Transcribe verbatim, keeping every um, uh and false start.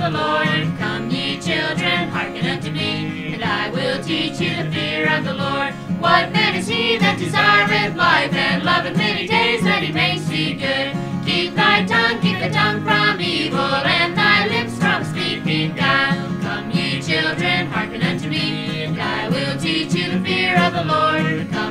the Lord. Come ye children, hearken unto me, and I will teach you the fear of the Lord. What man is he that desireth life, and loveth many days, that he may see good? Keep thy tongue, keep the tongue from evil, and thy lips from speaking guile. Come ye children, hearken unto me, and I will teach you the fear of the Lord. Come